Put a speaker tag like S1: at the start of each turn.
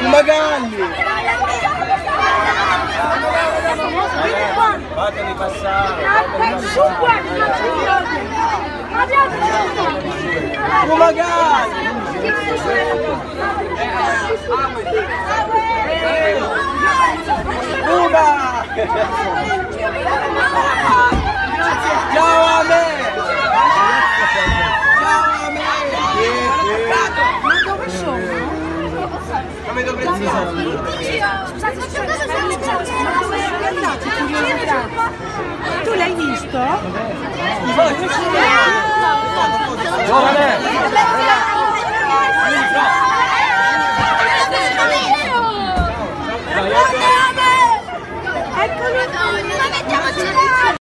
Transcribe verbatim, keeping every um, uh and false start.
S1: Magalli! Fatemi passare! Magalli! Uba! Ciao a me! Ciao a me!
S2: Ma dove sono?
S1: Come dovresti essere?
S2: Scusate, scusate, ma dove sono andati? Curiosità. Tu l'hai visto?
S3: Eccolo!